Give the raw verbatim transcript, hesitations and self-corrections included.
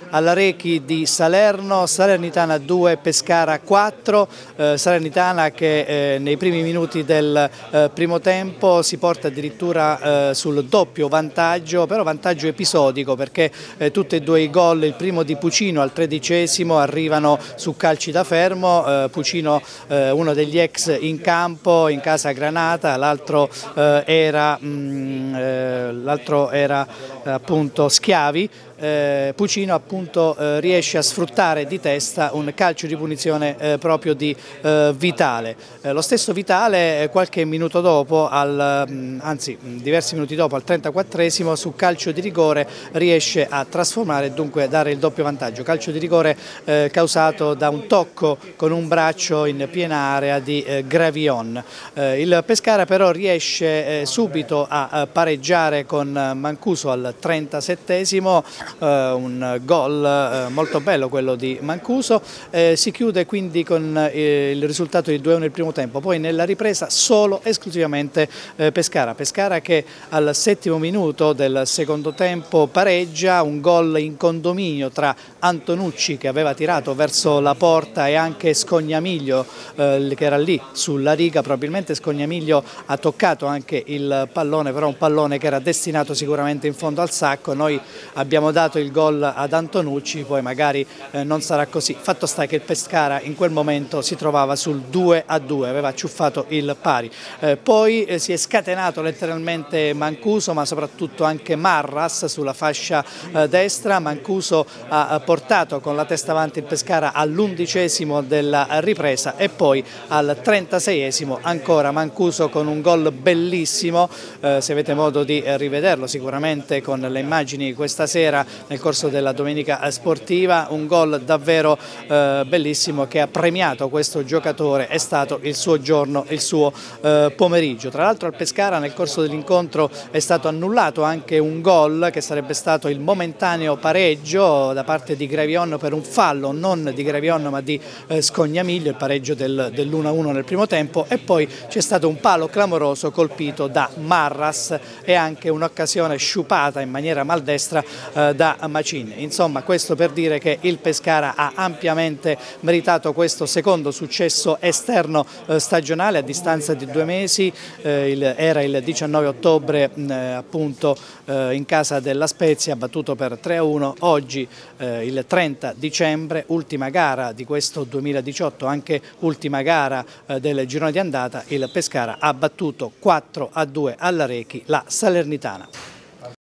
all'Arechi di Salerno, Salernitana due, Pescara quattro, eh, Salernitana che eh, nei primi minuti del eh, primo tempo si porta addirittura eh, sul doppio vantaggio, però vantaggio episodico perché eh, tutti e due i gol, il primo di Pucino al tredicesimo arrivano su calci da fermo, eh, Pucino eh, uno degli ex in campo in casa Granata, l'altro eh, era, mm, eh, l'altro era eh, appunto Schiavi. Eh, Pucino appunto eh, riesce a sfruttare di testa un calcio di punizione eh, proprio di eh, Vitale. Eh, lo stesso Vitale eh, qualche minuto dopo, al, mh, anzi diversi minuti dopo, al trentaquattresimo, su calcio di rigore riesce a trasformare e dunque a dare il doppio vantaggio. Calcio di rigore eh, causato da un tocco con un braccio in piena area di eh, Gravion. Eh, il Pescara però riesce eh, subito a, a pareggiare con Mancuso al trentasettesimo. Uh, un gol uh, molto bello quello di Mancuso, eh, si chiude quindi con eh, il risultato di due a uno il primo tempo, poi nella ripresa solo esclusivamente eh, Pescara, Pescara che al settimo minuto del secondo tempo pareggia, un gol in condominio tra Antonucci che aveva tirato verso la porta e anche Scognamiglio eh, che era lì sulla riga, probabilmente Scognamiglio ha toccato anche il pallone, però un pallone che era destinato sicuramente in fondo al sacco. Noi abbiamo dato il gol ad Antonucci, poi magari eh, non sarà così. Fatto sta che il Pescara in quel momento si trovava sul due a due, aveva acciuffato il pari. Eh, poi eh, si è scatenato letteralmente Mancuso, ma soprattutto anche Marras sulla fascia eh, destra. Mancuso ha portato con la testa avanti il Pescara all'undicesimo della ripresa e poi al trentaseiesimo ancora Mancuso con un gol bellissimo, eh, se avete modo di rivederlo sicuramente con le immagini questa sera nel corso della domenica sportiva, un gol davvero eh, bellissimo che ha premiato questo giocatore, è stato il suo giorno, il suo eh, pomeriggio. Tra l'altro al Pescara nel corso dell'incontro è stato annullato anche un gol che sarebbe stato il momentaneo pareggio da parte di Gravion per un fallo, non di Gravion ma di eh, Scognamiglio, il pareggio del, dell'uno a uno nel primo tempo, e poi c'è stato un palo clamoroso colpito da Marras e anche un'occasione sciupata in maniera maldestra eh, da Macin. Insomma, questo per dire che il Pescara ha ampiamente meritato questo secondo successo esterno eh, stagionale a distanza di due mesi, eh, il, era il diciannove ottobre eh, appunto eh, in casa della Spezia, battuto per tre a uno, oggi eh, il trenta dicembre, ultima gara di questo duemiladiciotto, anche ultima gara eh, del girone di andata, il Pescara ha battuto quattro a due all'Arechi la Salernitana.